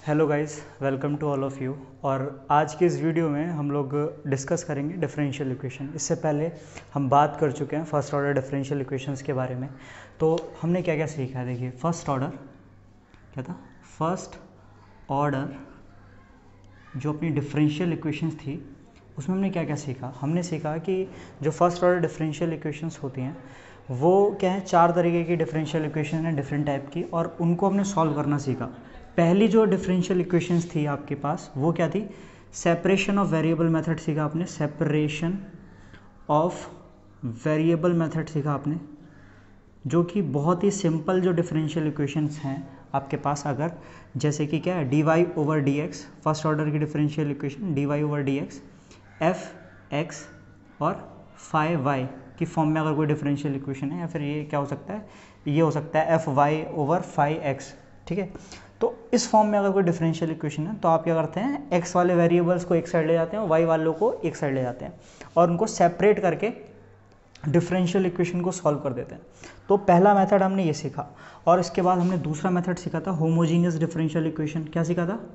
Hello guys, welcome to all of you. और आज के इस वीडियो में हम लोग डिस्कस करेंगे डिफरेंशियल इक्वेशन। इससे पहले हम बात कर चुके हैं फर्स्ट ऑर्डर डिफरेंशियल इक्वेशंस के बारे में। तो हमने क्या क्या सीखा है, देखिए फर्स्ट ऑर्डर क्या था। फर्स्ट ऑर्डर जो अपनी डिफरेंशियल इक्वेशंस थी उसमें हमने क्या क्या सीखा। हमने सीखा कि जो फर्स्ट ऑर्डर डिफरेंशियल इक्वेशंस होती हैं वो क्या है, चार तरीके की डिफरेंशियल इक्वेशन है डिफरेंट टाइप की, और उनको हमने सॉल्व करना सीखा। पहली जो डिफरेंशियल इक्वेशंस थी आपके पास वो क्या थी, सेपरेशन ऑफ वेरिएबल मेथड सीखा आपने। सेपरेशन ऑफ वेरिएबल मेथड सीखा आपने, जो कि बहुत ही सिंपल जो डिफरेंशियल इक्वेशंस हैं आपके पास, अगर जैसे कि क्या है d y over d x, first order की differential equation d y over d x, f x और फाई वाई की फॉर्म में अगर कोई डिफरेंशियल इक्वेशन है, या फिर ये क्या हो सकता है, ये हो सकता है f y over phi x. ठीक है, तो इस फॉर्म में अगर कोई डिफरेंशियल इक्वेशन है तो आप क्या करते हैं, एक्स वाले वेरिएबल्स को एक साइड ले जाते हैं और वाई वालों को एक साइड ले जाते हैं और उनको सेपरेट करके डिफरेंशियल इक्वेशन को सॉल्व कर देते हैं। तो पहला मेथड हमने ये सीखा, और इसके बाद हमने दूसरा मेथड सीखा था होमोजीनियस डिफरेंशियल इक्वेशन। क्या सीखा था,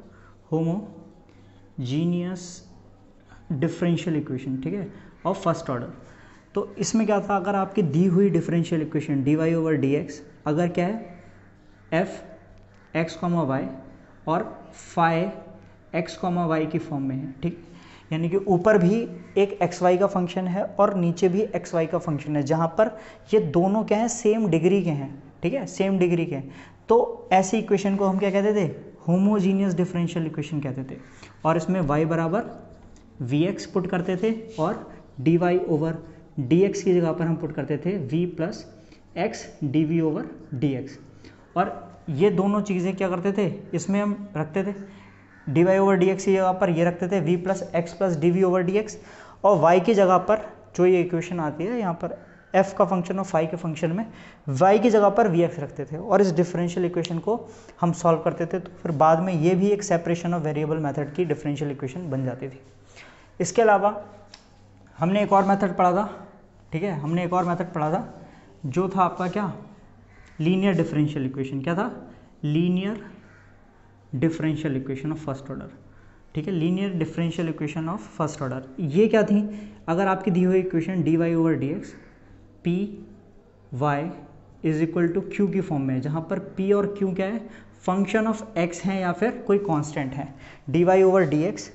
होमोजीनियस डिफरेंशियल इक्वेशन, ठीक है, ऑफ फर्स्ट ऑर्डर। तो इसमें क्या था, अगर आपकी दी हुई differential equation d y over d x अगर क्या है एफ एक्स कॉमा वाई और फाई एक्स कॉमा वाई की फॉर्म में है, ठीक, यानी कि ऊपर भी एक एक्स वाई का फंक्शन है और नीचे भी एक्स वाई का फंक्शन है, जहाँ पर ये दोनों क्या हैं, सेम डिग्री के हैं। ठीक है, सेम डिग्री के हैं। तो ऐसी इक्वेशन को हम क्या कहते थे, होमोजीनियस डिफरेंशियल इक्वेशन कहते थे। और इसमें y बराबर वी एक्स पुट करते थे और d y over d x की जगह पर हम पुट करते थे v plus x d v over d x. और ये दोनों चीज़ें क्या करते थे, इसमें हम रखते थे d y over d x की जगह पर ये रखते थे v plus d v over d x, और y की जगह पर जो ये इक्वेशन आती है यहाँ पर f का फंक्शन और फाई के फंक्शन में y की जगह पर vx रखते थे, और इस डिफरेंशियल इक्वेशन को हम सॉल्व करते थे। तो फिर बाद में ये भी एक सेपरेशन ऑफ वेरिएबल मेथड की डिफरेंशियल इक्वेशन बन जाती थी। इसके अलावा हमने एक और मेथड पढ़ा था, ठीक है, हमने एक और मेथड पढ़ा था जो था आपका क्या, लीनियर डिफरेंशियल इक्वेशन। क्या था, linear differential equation of first order. ठीक है, linear differential equation of first order ये क्या थी, अगर आपकी दी हुई equation d y over d x p y is equal to q की फॉर्म में है, जहाँ पर पी और क्यू क्या है, फंक्शन ऑफ एक्स है या फिर कोई कांस्टेंट है। D y over d x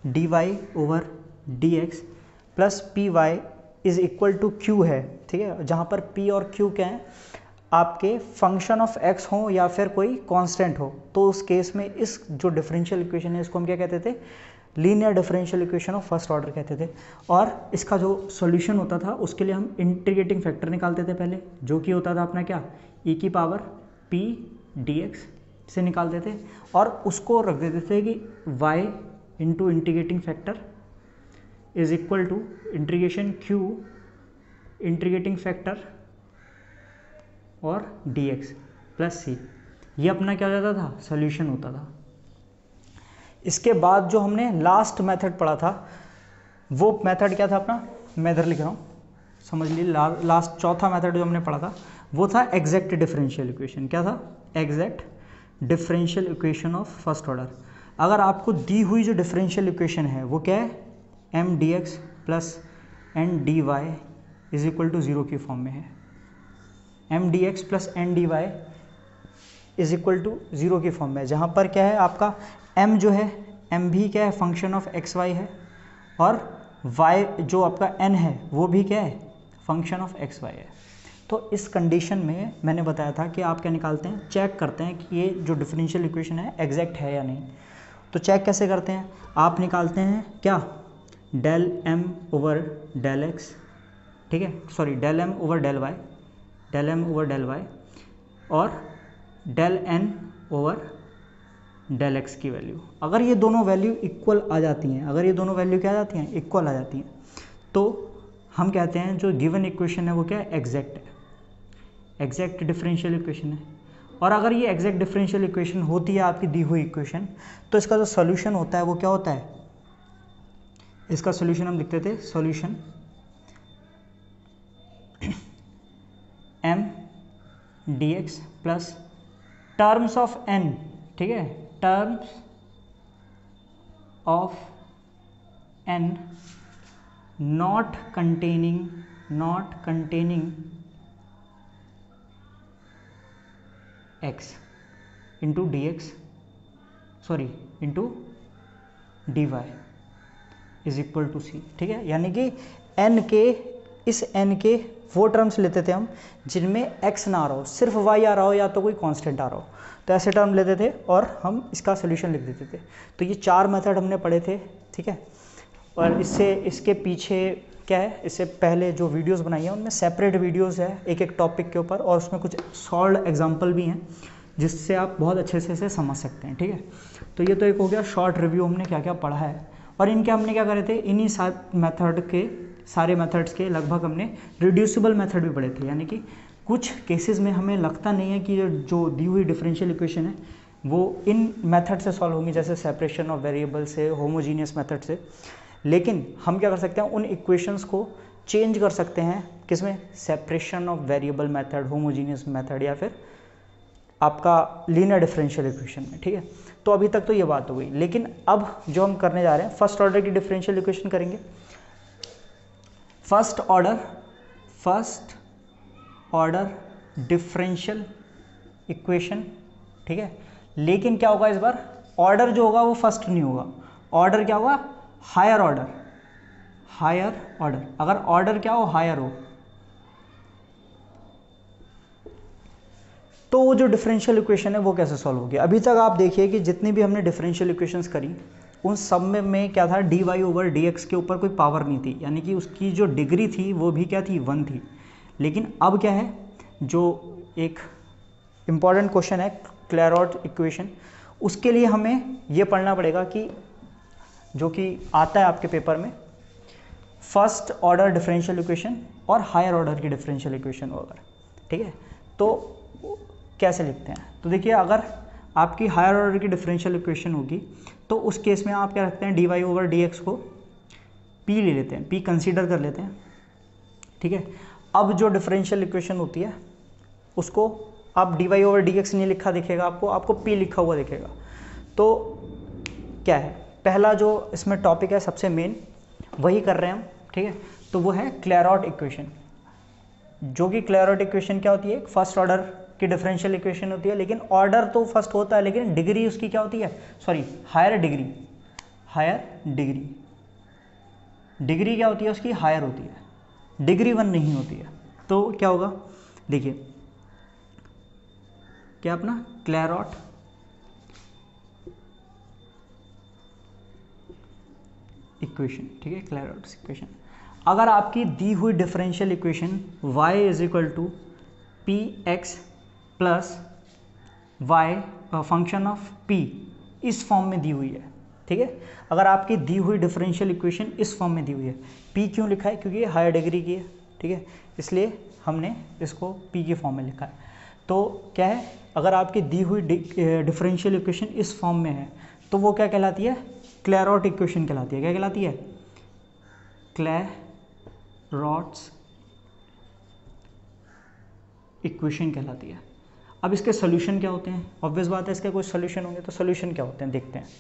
plus p y is equal to q है, ठीक है, जहाँ पर पी और क्यू क्या है, आपके फंक्शन ऑफ एक्स हो या फिर कोई कांस्टेंट हो। तो उस केस में इस जो डिफरेंशियल इक्वेशन है इसको हम क्या कहते थे, linear differential equation of first order कहते थे। और इसका जो सॉल्यूशन होता था उसके लिए हम इंटीग्रेटिंग फैक्टर निकालते थे पहले, जो कि होता था अपना क्या, ई की पावर पी डी एक्स से निकालते थे, और उसको रख देते थे कि y into integrating factor is equal to integration q integrating factor और dx प्लस सी। ये अपना क्या हो जाता था, सॉल्यूशन होता था। इसके बाद जो हमने लास्ट मेथड पढ़ा था वो मेथड क्या था अपना, मैं इधर लिख रहा हूँ, समझ लीजिए लास्ट चौथा मेथड जो हमने पढ़ा था वो था एग्जैक्ट डिफरेंशियल इक्वेशन। क्या था, exact differential equation of first order. अगर आपको दी हुई जो डिफरेंशियल इक्वेशन है वो क्या है, m d x plus n d y is equal to zero की फॉर्म में है, m d x plus n d y is equal to zero की फॉर्म में, जहाँ पर क्या है आपका m जो है, m भी क्या है, फंक्शन ऑफ एक्स वाई है, और y जो आपका n है वो भी क्या है, फंक्शन ऑफ एक्स वाई है। तो इस कंडीशन में मैंने बताया था कि आप क्या निकालते हैं, चेक करते हैं कि ये जो डिफरेंशियल इक्वेशन है एग्जैक्ट है या नहीं। तो चेक कैसे करते हैं, आप निकालते हैं क्या, del m over del x, ठीक है, sorry del m over del y, del m over del y और del n over del x की वैल्यू। अगर ये दोनों वैल्यू इक्वल आ जाती हैं, अगर ये दोनों वैल्यू क्या आ जाती हैं, इक्वल आ जाती हैं, तो हम कहते हैं जो गिवन इक्वेशन है वो क्या है, एग्जैक्ट है, एग्जैक्ट डिफरेंशियल इक्वेशन है। और अगर ये एग्जैक्ट डिफरेंशियल इक्वेशन होती है आपकी दी हुई इक्वेशन, तो इसका जो सोल्यूशन होता है वो क्या होता है, इसका सोल्यूशन हम लिखते थे, solution m d x plus terms of n, ठीक है, terms of n not containing x into dx into dy is equal to c. ठीक है, यानी कि n के इस n के वो टर्म्स लेते थे हम जिनमें x ना आ रहा हो, सिर्फ y आ रहा हो या तो कोई कांस्टेंट आ रहा हो, तो ऐसे टर्म लेते थे और हम इसका सोल्यूशन लिख देते थे। तो ये 4 मेथड हमने पढ़े थे। ठीक है, और इसके पीछे क्या है, इससे पहले जो वीडियोस बनाई हैं उनमें सेपरेट वीडियोस है एक एक टॉपिक के ऊपर, और उसमें कुछ सॉल्व एग्जांपल भी हैं जिससे आप बहुत अच्छे से इसे समझ सकते हैं। ठीक है, तो ये तो एक हो गया शॉर्ट रिव्यू, हमने क्या क्या पढ़ा है। और इनके हमने क्या करे थे, इन्हीं सारे मेथड्स के लगभग हमने रिड्यूसिबल मेथड भी पढ़े थे, यानी कि कुछ केसेस में हमें लगता नहीं है कि जो दी हुई डिफरेंशियल इक्वेशन है वो इन मेथड से सॉल्व होंगी, जैसे सेपरेशन ऑफ वेरिएबल से, होमोजीनियस मेथड से, लेकिन हम क्या कर सकते हैं, उन इक्वेशंस को चेंज कर सकते हैं किसमें, separation of variable method, homogeneous method, या फिर आपका लीनियर डिफरेंशियल इक्वेशन में। ठीक है, तो अभी तक तो ये बात हो गई, लेकिन अब जो हम करने जा रहे हैं फर्स्ट ऑर्डर की डिफरेंशियल इक्वेशन करेंगे। First order differential equation. ठीक है, लेकिन क्या होगा इस बार, ऑर्डर जो होगा वो फर्स्ट नहीं होगा, ऑर्डर क्या होगा, हायर ऑर्डर। अगर ऑर्डर क्या हो, हायर हो, तो वो जो डिफरेंशियल इक्वेशन है वो कैसे सॉल्व होगी। अभी तक आप देखिए कि जितनी भी हमने डिफरेंशियल इक्वेशंस करी उन सब में क्या था, d y over d x के ऊपर कोई पावर नहीं थी, यानी कि उसकी जो डिग्री थी वो भी क्या थी, 1 थी। लेकिन अब क्या है, जो एक इम्पॉर्टेंट क्वेश्चन है क्लैरॉट इक्वेशन, उसके लिए हमें ये पढ़ना पड़ेगा कि जो कि आता है आपके पेपर में, फर्स्ट ऑर्डर डिफरेंशियल इक्वेशन और हायर ऑर्डर की डिफरेंशियल इक्वेशन वगैरह। ठीक है, तो कैसे लिखते हैं, तो देखिए अगर आपकी हायर ऑर्डर की डिफरेंशियल इक्वेशन होगी तो उस केस में आप क्या रखते हैं, d y over d x को पी ले लेते हैं, पी कंसीडर कर लेते हैं। ठीक है, अब जो डिफरेंशियल इक्वेशन होती है उसको आप d y over d x नहीं लिखा दिखेगा आपको पी लिखा हुआ दिखेगा। तो क्या है, पहला जो इसमें टॉपिक है सबसे मेन वही कर रहे हैं हम। ठीक है, तो वो है क्लैरॉट इक्वेशन, जो कि क्लैरॉट इक्वेशन क्या होती है, फर्स्ट ऑर्डर की डिफरेंशियल इक्वेशन होती है, लेकिन ऑर्डर तो फर्स्ट होता है, लेकिन डिग्री उसकी क्या होती है, हायर डिग्री क्या होती है उसकी, हायर होती है, डिग्री 1 नहीं होती है। तो क्या होगा, देखिए क्या अपना क्लैरॉट इक्वेशन। ठीक है, क्लैरॉट इक्वेशन, अगर आपकी दी हुई differential equation y is equal to p x plus y function of p इस फॉर्म में दी हुई है। ठीक है, अगर आपकी दी हुई डिफरेंशियल इक्वेशन इस फॉर्म में दी हुई है, p क्यों लिखा है, क्योंकि ये हायर डिग्री की है। ठीक है, इसलिए हमने इसको p के फॉर्म में लिखा है। तो क्या है, अगर आपकी दी हुई डिफरेंशियल इक्वेशन इस फॉर्म में है तो वो क्या कहलाती है, क्लैरॉट इक्वेशन कहलाती है। क्या कहलाती है, क्लैरॉट्स इक्वेशन कहलाती है। अब इसके सोल्यूशन क्या होते हैं, ऑब्वियस बात है इसके कोई सोल्यूशन होंगे, तो सोल्यूशन क्या होते हैं देखते हैं।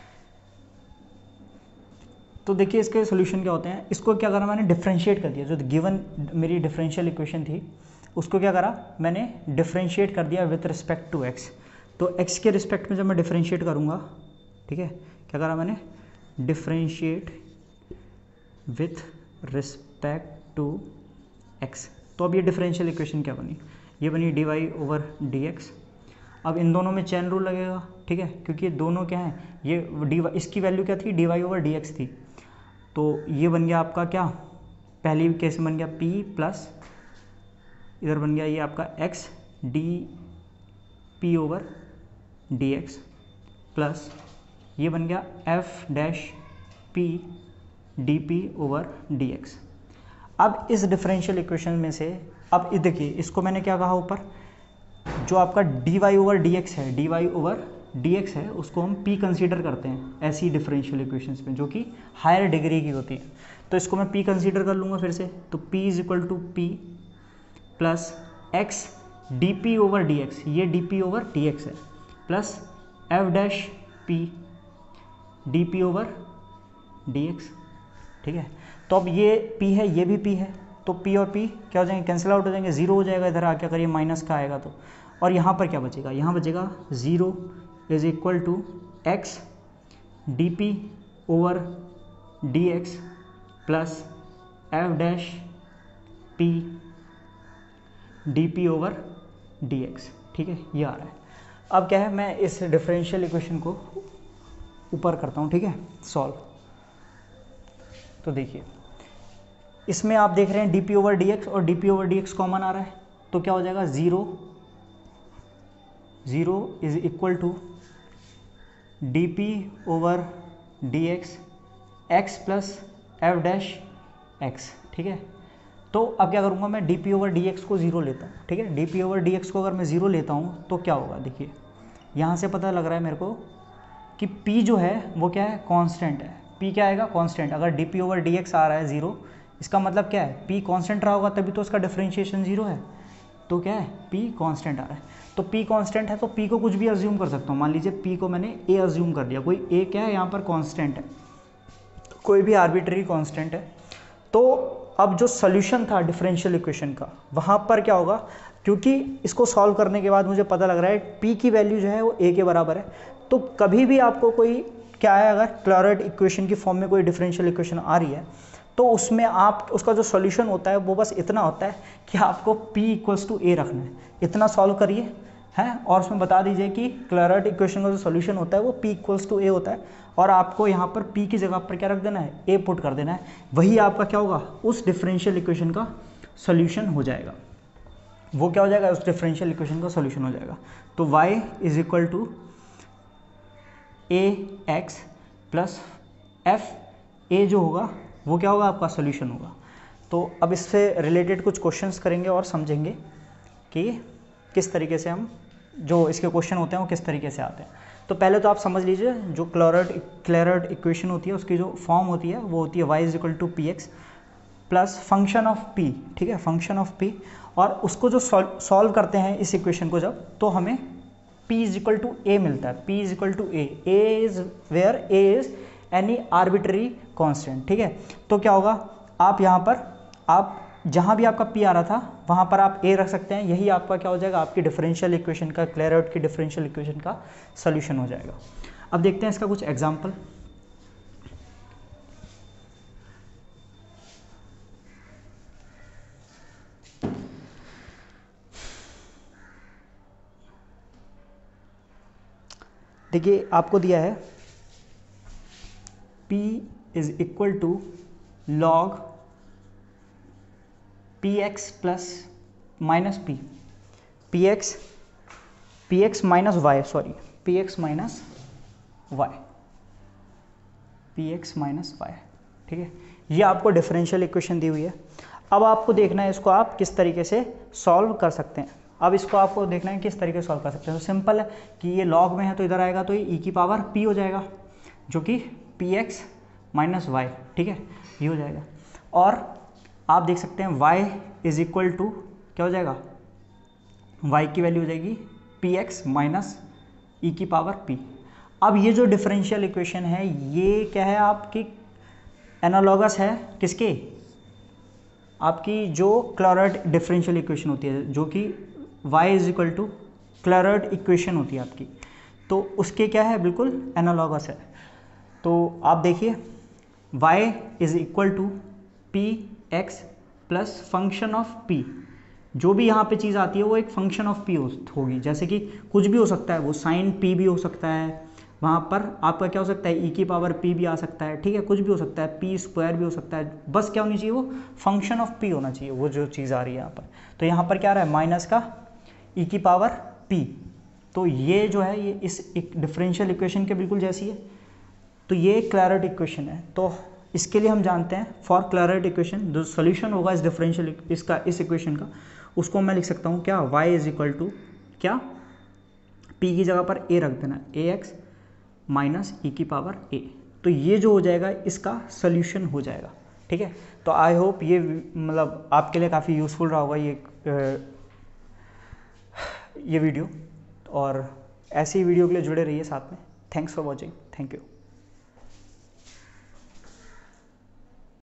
तो देखिए इसके सोल्यूशन क्या होते हैं, इसको क्या करा मैंने, डिफरेंशिएट कर दिया। जो गिवन मेरी डिफरेंशियल इक्वेशन थी उसको क्या करा मैंने, डिफरेंशिएट कर दिया विथ रिस्पेक्ट टू एक्स। तो एक्स के रिस्पेक्ट में जब मैं डिफरेंशिएट करूँगा, ठीक है, क्या करा मैंने, differentiate with respect to x. तो अब ये डिफरेंशियल इक्वेशन क्या बनी, ये बनी d y over d x. अब इन दोनों में चेन रूल लगेगा। ठीक है, क्योंकि दोनों क्या हैं, ये डी इसकी वैल्यू क्या थी, d y over d x थी। तो ये बन गया आपका क्या, पहली केस में बन गया p प्लस इधर बन गया ये आपका x d p over d x plus ये बन गया f dash p d p over d x. अब इस डिफरेंशियल इक्वेशन में से, अब देखिए इसको मैंने क्या कहा ऊपर, जो आपका d y over d x है, d y over d x है, उसको हम p कंसीडर करते हैं ऐसी डिफरेंशियल इक्वेशंस में जो कि हायर डिग्री की होती है। तो इसको मैं p कंसीडर कर लूँगा फिर से, तो p is equal to p plus x d p over d x, ये d p over d x है, plus f dash p d p over d x, ठीक है। तो अब ये p है, ये भी p है, तो p और p क्या हो जाएंगे, कैंसिल आउट हो जाएंगे, जीरो हो जाएगा इधर आके अगर ये माइनस का आएगा तो। और यहाँ पर क्या बचेगा, यहाँ बचेगा 0 is equal to x d p over d x plus f dash p d p over d x, ठीक है, ये आ रहा है। अब क्या है, मैं इस डिफरेंशियल इक्वेशन को ऊपर करता हूँ, ठीक है, सॉल्व। तो देखिए इसमें आप देख रहे हैं d p over d x और d p over d x common आ रहा है, तो क्या हो जाएगा 0 is equal to d p over d x x plus f dash x, ठीक है। तो अब क्या करूँगा, मैं d p over d x को 0 लेता हूँ, ठीक है। D p over d x को अगर मैं 0 लेता हूँ तो क्या होगा, देखिए यहाँ से पता लग रहा है मेरे को कि p जो है वो क्या है, कांस्टेंट है। p क्या आएगा, कांस्टेंट। अगर d p over d x आ रहा है 0, इसका मतलब क्या है, p कांस्टेंट रहा होगा तभी तो उसका डिफरेंशिएशन 0 है। तो क्या है, p कांस्टेंट आ रहा है, तो p कांस्टेंट है तो p को कुछ भी अज्यूम कर सकता हूँ। मान लीजिए p को मैंने a अज्यूम कर लिया, कोई a क्या है यहाँ पर कांस्टेंट है, कोई भी आर्बिट्री कांस्टेंट है। तो अब जो सोल्यूशन था डिफरेंशियल इक्वेशन का, वहाँ पर क्या होगा, क्योंकि इसको सॉल्व करने के बाद मुझे पता लग रहा है p की वैल्यू जो है वो a के बराबर है। तो कभी भी आपको कोई क्या है, अगर क्लॉरेट इक्वेशन की फॉर्म में कोई डिफरेंशियल इक्वेशन आ रही है तो उसमें आप उसका जो सॉल्यूशन होता है वो बस इतना होता है कि आपको p इक्वल्स टू a रखना है, इतना सॉल्व करिए हैं, और उसमें बता दीजिए कि क्लॉरेट इक्वेशन का जो सॉल्यूशन होता है वो p इक्वल्स टू a होता है, और आपको यहाँ पर p की जगह पर क्या रख देना है, a पुट कर देना है। वही आपका क्या होगा, उस डिफरेंशियल इक्वेशन का सॉल्यूशन हो जाएगा। वो क्या हो जाएगा, उस डिफरेंशियल इक्वेशन का सॉल्यूशन हो जाएगा। तो y is equal to a x plus f a जो होगा वो क्या होगा, आपका सॉल्यूशन होगा। तो अब इससे रिलेटेड कुछ क्वेश्चंस करेंगे और समझेंगे कि किस तरीके से हम जो इसके क्वेश्चन होते हैं वो किस तरीके से आते हैं। तो पहले तो आप समझ लीजिए जो क्लॉरेट इक्वेशन होती है उसकी जो फॉर्म होती है वो होती है y is equal to p x plus function of p, ठीक है, फंक्शन ऑफ p। और उसको जो सॉल्व करते हैं इस इक्वेशन को जब, तो हमें p is equal to a मिलता है, p is equal to a is where a is any arbitrary constant, ठीक है। तो क्या होगा, आप यहाँ पर आप जहाँ भी आपका p आ रहा था वहाँ पर आप a रख सकते हैं, यही आपका क्या हो जाएगा, आपकी डिफरेंशियल इक्वेशन का, क्लॉरेट की डिफरेंशियल इक्वेशन का सॉल्यूशन हो जाएगा। अब देखते हैं इसका कुछ एग्जाम्पल। देखिए आपको दिया है p is equal to log p x plus minus p, p x minus y, sorry p x minus y, p x minus y, ठीक है। ये आपको डिफरेंशियल इक्वेशन दी हुई है। अब आपको देखना है इसको आप किस तरीके से सॉल्व कर सकते हैं। अब इसको आपको देखना है किस तरीके से सॉल्व कर सकते हैं। तो सिंपल है कि ये लॉग में है तो इधर आएगा तो ये ई की पावर p हो जाएगा, जो कि पी एक्स माइनस वाई, ठीक है, ये हो जाएगा। और आप देख सकते हैं y इज इक्वल टू क्या हो जाएगा, y की वैल्यू हो जाएगी पी एक्स माइनस ई की पावर p। अब ये जो डिफरेंशियल इक्वेशन है ये क्या है, आपकी एनालॉगस है किसके, आपकी जो क्लॉरेट डिफरेंशियल इक्वेशन होती है, जो कि y is equal to Clairaut equation होती है आपकी, तो उसके क्या है, बिल्कुल एनालॉगस है। तो आप देखिए y is equal to p x plus function of p, जो भी यहाँ पे चीज़ आती है वो एक फंक्शन ऑफ p होगी। जैसे कि कुछ भी हो सकता है, वो साइन p भी हो सकता है, वहाँ पर आपका क्या हो सकता है, e की पावर p भी आ सकता है, ठीक है, कुछ भी हो सकता है, p स्क्वायर भी हो सकता है, बस क्या होनी चाहिए, वो फंक्शन ऑफ p होना चाहिए, वो जो चीज़ आ रही है यहाँ पर। तो यहाँ पर क्या आ रहा है, माइनस का e की पावर p, तो ये जो है ये इस डिफरेंशियल इक्वेशन के बिल्कुल जैसी है। तो ये क्लॉरेट इक्वेशन है। तो इसके लिए हम जानते हैं फॉर क्लॉरेट इक्वेशन जो सोल्यूशन होगा इस डिफरेंशियल इसका, इस इक्वेशन का, उसको मैं लिख सकता हूँ क्या, y इज इक्वल टू क्या, p की जगह पर a रख देना, ax माइनस ई की पावर a। तो ये जो हो जाएगा इसका सोल्यूशन हो जाएगा, ठीक है। तो आई होप ये मतलब आपके लिए काफ़ी यूज़फुल रहा होगा ये वीडियो। और ऐसी वीडियो के लिए जुड़े रहिए साथ में। Thanks for watching, thank you.